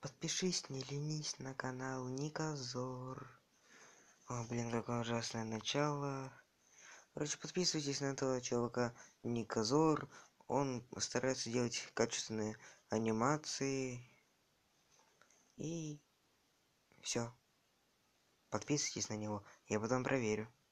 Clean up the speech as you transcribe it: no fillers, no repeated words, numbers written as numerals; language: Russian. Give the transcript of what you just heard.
Подпишись, не ленись на канал Никозор. О, блин, какое ужасное начало. Короче, подписывайтесь на этого чувака Никозор. Он старается делать качественные анимации. И все. Подписывайтесь на него. Я потом проверю.